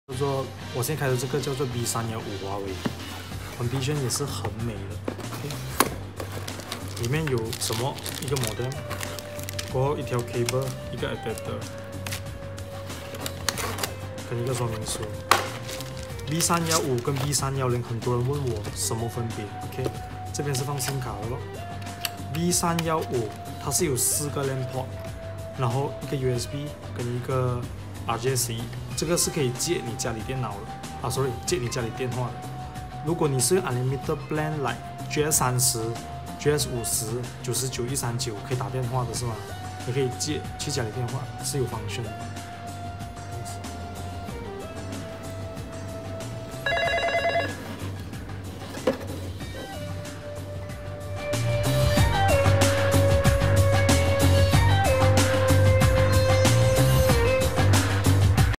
叫做我现在开的这个叫做 B315华为 ，condition 也是很美的。OK， 里面有什么？一个 modem， 过后一条 cable， 一个 adapter， 跟一个说明书。B315跟 B310，很多人问我什么分别 ？OK， 这边是放SIM卡的咯。B315它是有4个 LAN port， 然后一个 USB 跟一个 RJ11， 这个是可以接你家里电脑的sorry， 接你家里电话的。如果你是用 unlimited plan 来 GS30、GS50、99、139可以打电话的是吗？你可以接去家里电话是有function的。